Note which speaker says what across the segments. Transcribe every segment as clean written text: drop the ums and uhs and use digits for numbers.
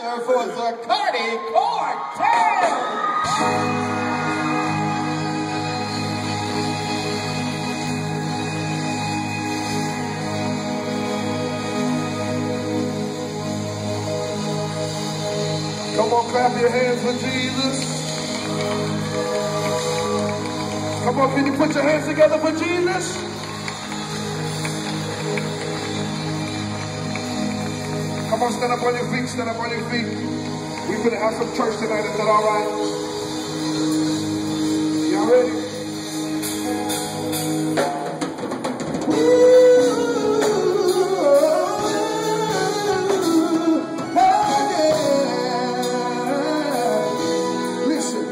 Speaker 1: For Zacardi Cortez. Come on, clap your hands for Jesus. Come on, can you put your hands together for Jesus? Come on, stand up on your feet, stand up on your feet. We're going to have some church tonight, is that all right? Y'all ready? Listen.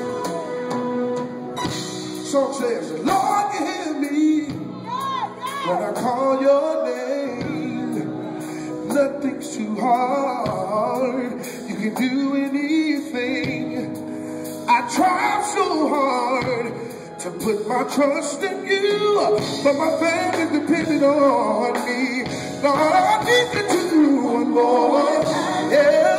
Speaker 1: Song says, Lord, you hear me when I call your name. Nothing's too hard. You can do anything. I tried so hard to put my trust in you, but my family depended on me. Lord, I need you to do one more. Yeah.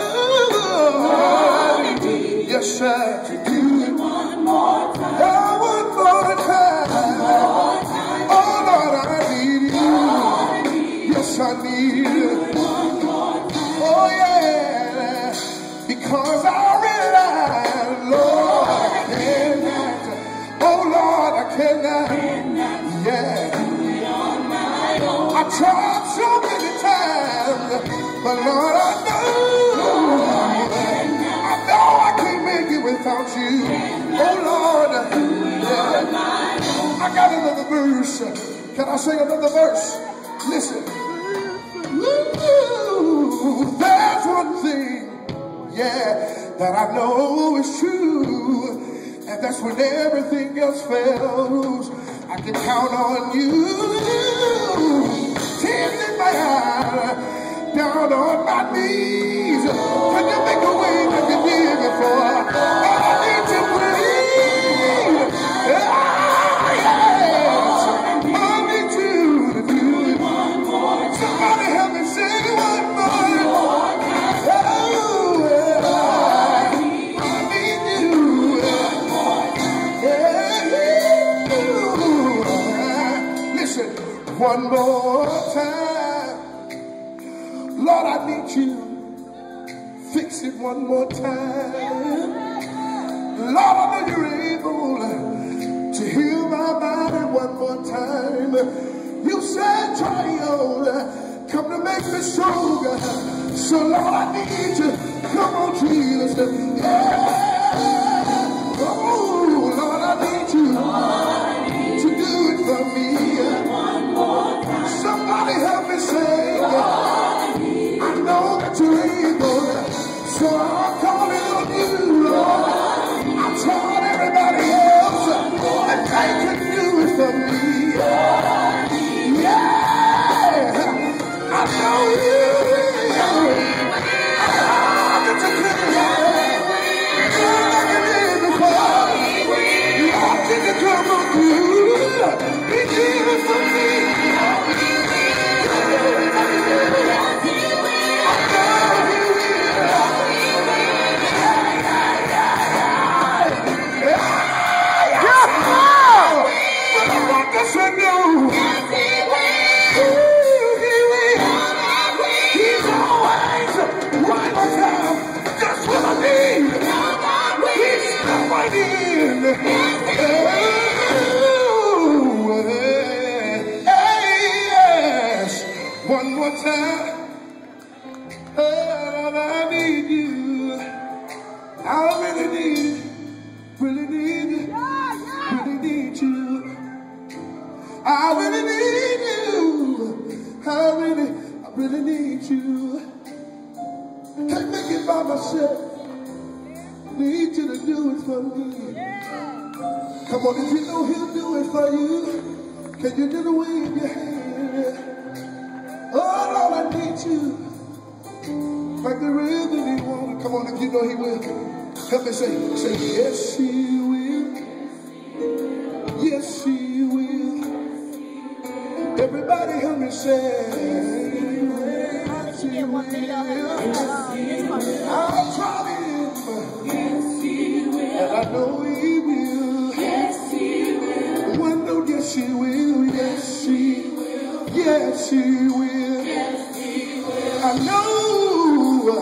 Speaker 1: Yes, sir. To do it one more time. Yeah, one more time. Oh, Lord, I need you. Yes, I need you. Oh, yeah. Because I realize, Lord, I cannot. Oh, Lord, I cannot. Yeah. I tried so many times, but Lord, I know I can't make it without you. Oh, Lord. Yeah. I got another verse. Can I sing another verse? Listen. Ooh, there's one thing, yeah, that I know is true, and that's when everything else fails, I can count on you. Tears in my eyes, down on my knees. Can you make a way like you did before? I need to breathe. Yes, I need you to do it. Somebody help me say one more. Oh, I need you. Yeah. Listen, one more time. Lord, I need you. Fix it one more time. Lord, I know you're able to heal my body one more time. You said, child, come to make me stronger. So, Lord, I need you. Come on, Jesus. Yeah. Oh, Lord, I need you to do it for me. Somebody help me say, I know that you're able. So I'm calling on you, Lord. I tried everybody else, and they can do it for me. Yeah, I know you. I that you can like you did before. Lord, did you come on through? He did it for me. One more time, and I need you. I really need you, really need you, really need you. I really need you. I really need you. Can't make it by myself. Need you to do it for me. Come on, if you know he'll do it for you, can you just wave your hand? Oh, Lord, I need you. Like the river he wanted. Come on, if you know he will. Help me say, yes, he will. Yes, he will. Everybody help me say, yes, he will. Yes, He will.
Speaker 2: Yes, He will.
Speaker 1: I know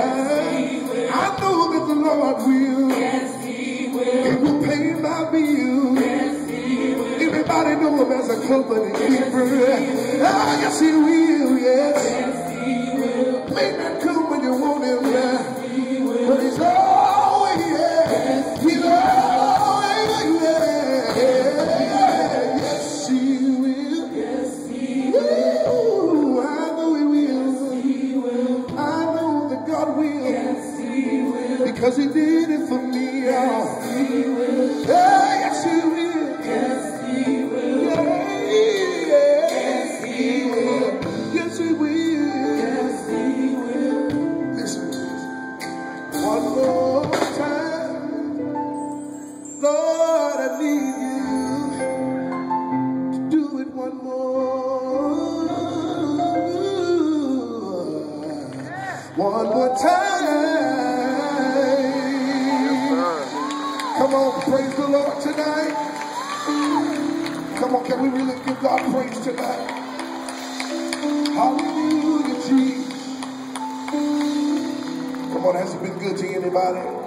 Speaker 1: that the Lord will.
Speaker 2: Yes, He will.
Speaker 1: He will pay my bills.
Speaker 2: Yes, He will.
Speaker 1: Everybody know Him as a company keeper. Ah, yes, He will. Yes.
Speaker 2: Yes, He will.
Speaker 1: May not come when you want Him,
Speaker 2: Yes, He will.
Speaker 1: but He's always there. He's always there. Yes, He will.
Speaker 2: Yes, He will.
Speaker 1: Ooh, I know He will.
Speaker 2: Yes, He will.
Speaker 1: I know that God will.
Speaker 2: Yes, He will.
Speaker 1: Because He did it for me.
Speaker 2: Yes, He will.
Speaker 1: Yes, He will.
Speaker 2: Yes, He will.
Speaker 1: Yes, He will. Yes, He will.
Speaker 2: Yes, He will.
Speaker 1: Listen, one more time. Lord, I need You to do it one more. One more time. Come on, praise the Lord tonight. Come on, can we really give God praise tonight? Hallelujah, Jesus. Come on, has it been good to anybody?